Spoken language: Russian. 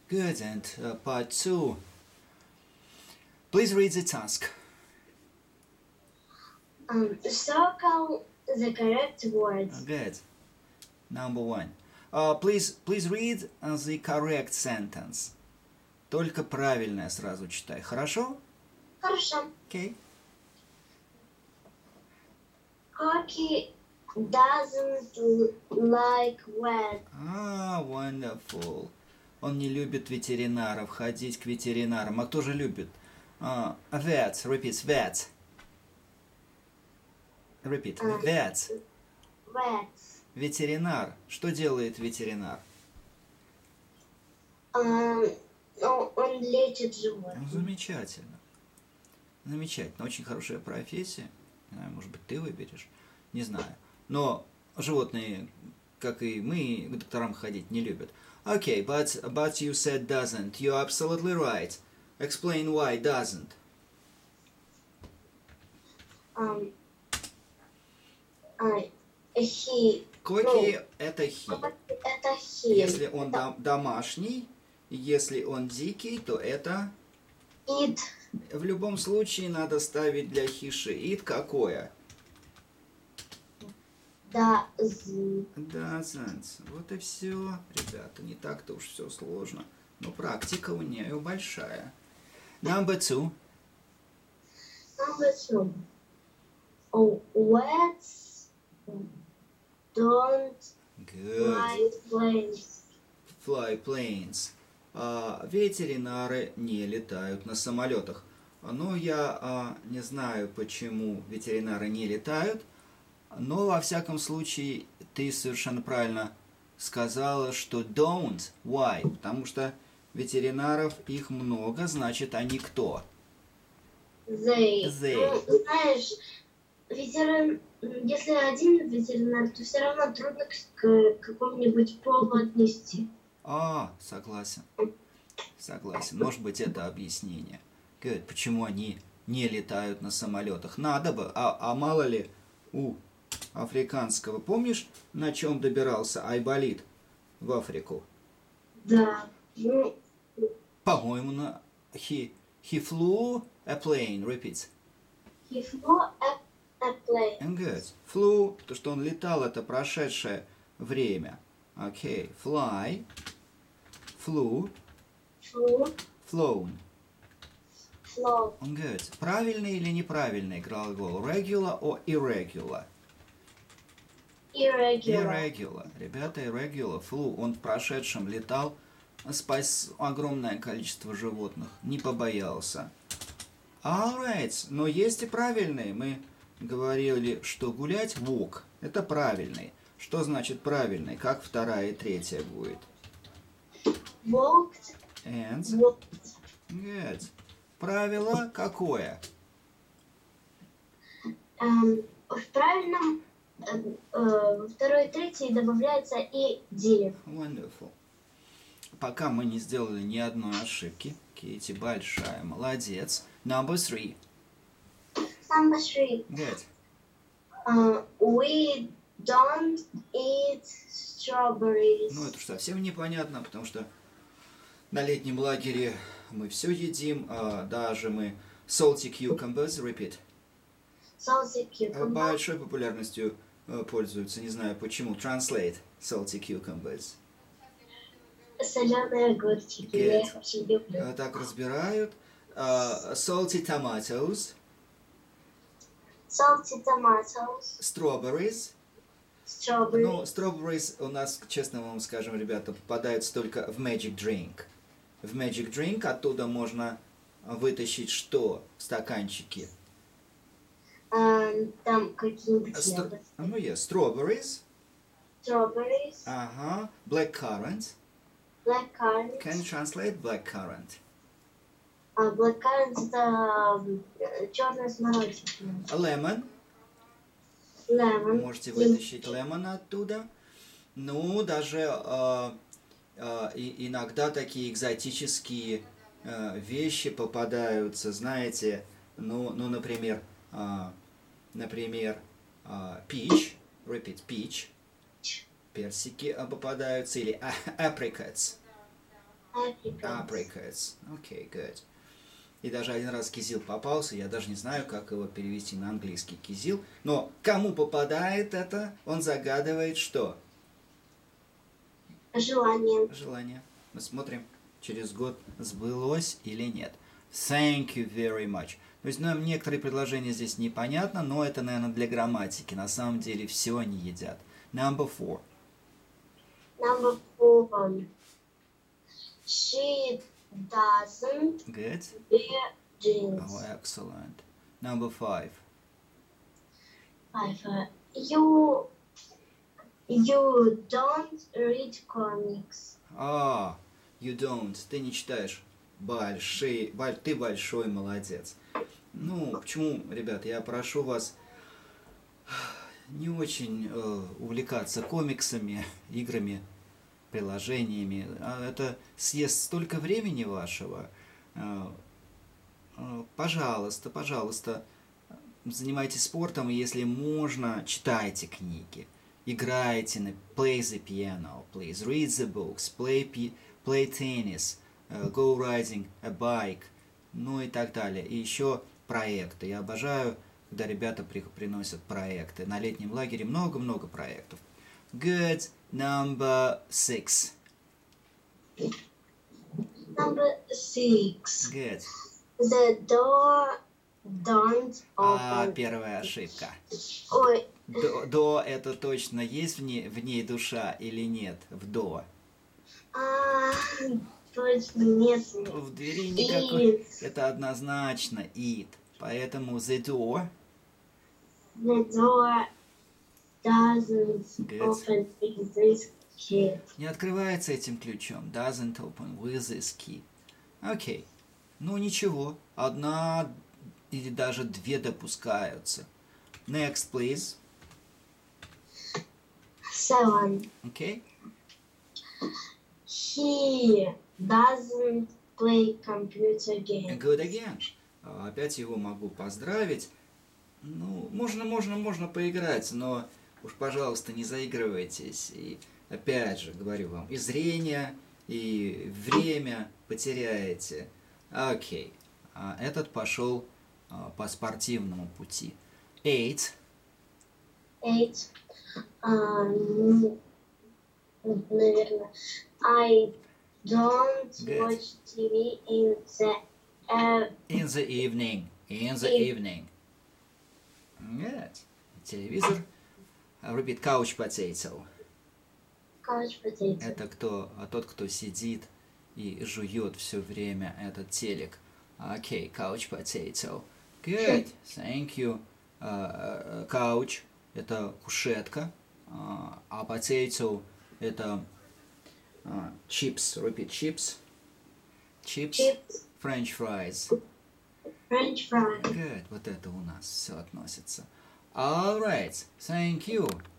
Good, and part 2. Please read the task. Circle the correct words. Good. Number 1. Please read the correct sentence. Только правильное сразу читай. Хорошо? Хорошо. Okay. Corky doesn't like vet. Wonderful. Он не любит ветеринаров, ходить к ветеринарам. А кто же любит? Vet. Repeat. Vet. Repeat. Vet. Vet. Ветеринар. Что делает ветеринар? Он лечит животных. Замечательно. Замечательно. Очень хорошая профессия. Не знаю, может быть, ты выберешь. Не знаю. Но животные, как и мы, к докторам ходить не любят. Okay, but you said doesn't. You're absolutely right. Explain why doesn't. Коки это he. Это he. Если он домашний, если он дикий, то это It. В любом случае надо ставить для хиши it какое? Doesn't. Вот и все, ребята. Не так-то уж все сложно. Но практика у нее большая. Number 2. Number 2. Wets don't fly planes. Ветеринары не летают на самолетах. Но я не знаю, почему ветеринары не летают. Но, во всяком случае, ты совершенно правильно сказала, что don't. Why? Потому что ветеринаров их много, значит, они кто? They. Ну, знаешь, если один ветеринар, то все равно трудно к какому-нибудь полу отнести. Согласен. Согласен. Может быть, это объяснение. Good. Почему они не летают на самолетах? Надо бы. А мало ли у африканского. Помнишь, на чем добирался Айболит в Африку? Да. По-моему, на he flew a plane. Repeat. He flew a plane. Good. Flew, то, что он летал, это прошедшее время. Okay. Fly. Flew. Flown. Good. Правильный или неправильный глагол? Regular or irregular? Irregular. Ребята, irregular. Flew. Он в прошедшем летал, спас огромное количество животных. Не побоялся. Alright. Но есть и правильные. Мы говорили, что гулять walk. Это правильный. Что значит правильный? Как вторая и третья будет? Walked. And? Good. Правило какое? В правильном второй и третий добавляется и did. Wonderful. Пока мы не сделали ни одной ошибки. Кейти большая, молодец. Number 3. Number 3. Good. We don't eat strawberries. Ну, это уж совсем непонятно, потому что на летнем лагере мы все едим, даже мы salty cucumbers, repeat. Salty cucumbers. Большой популярностью пользуются, не знаю почему. Translate salty cucumbers. Соленые огурчики. Я их очень люблю. Так разбирают. Salty tomatoes. Salty tomatoes. Strawberries. Strawberries. Ну, strawberries у нас, честно вам скажем, ребята, попадаются только в magic drink. В magic drink оттуда можно вытащить что в стаканчике? Там какие-нибудь ягоды. Ну, есть strawberries. Strawberries. Ага. Blackcurrant. Blackcurrant. Can you translate blackcurrant? Blackcurrant это черная смородина. Lemon. Lemon. Можете вытащить lemon оттуда. Ну, даже иногда такие экзотические вещи попадаются, знаете, ну например, peach, repeat, peach, персики попадаются, или apricots. Apricots. Apricots. Okay, good. И даже один раз кизил попался, я даже не знаю, как его перевести на английский кизил. Но кому попадает это, он загадывает что? Желание. Желание. Мы смотрим, через год сбылось или нет. Thank you very much. То есть нам некоторые предложения здесь непонятно, но это, наверное, для грамматики. На самом деле все они едят. Number 4. Number 4. She doesn't Good. wear jeans. Oh, excellent. Number 5. 5. You don't read comics. You don't. Ты не читаешь. Ты большой молодец. Ну, почему, ребят, я прошу вас не очень увлекаться комиксами, играми, приложениями. Это съест столько времени вашего. Пожалуйста, пожалуйста, занимайтесь спортом, и если можно, читайте книги. Играйте на play the piano, please. Read the books, play tennis, go riding a bike, ну и так далее. И еще проекты. Я обожаю, когда ребята приносят проекты. На летнем лагере много-много проектов. Good. Number 6. Number 6. Good. The door don't open. Первая ошибка. Ой, До это точно есть в ней душа или нет? В до. точно нет. В двери никакой. Это однозначно it. Поэтому the door. The door doesn't Good. open with this key. Не открывается этим ключом. Doesn't open with this key. Окей. Ну ничего. Одна или даже две допускаются. Next, please. 7. Окей. He doesn't play computer games. Good again. Опять его могу поздравить. Ну, можно поиграть, но уж, пожалуйста, не заигрывайтесь. И опять же, говорю вам, и зрение, и время потеряете. Окей. Этот пошел по спортивному пути. 8. 8. Наверное. I don't Good. watch TV in the In the evening. In the evening. Нет. Телевизор. Repeat. Couch potato. couch potato. Это тот, кто сидит и жует все время этот телек. Окей, couch potato. Good, thank you. Couch – это кушетка, а potato – это chips. Repeat, chips. Chips. French fries. French fries. Good, вот это у нас все относится. All right, thank you.